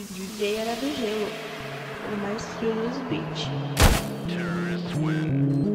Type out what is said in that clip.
DJ era do gelo, o mais frio nos beats. Terrorists win.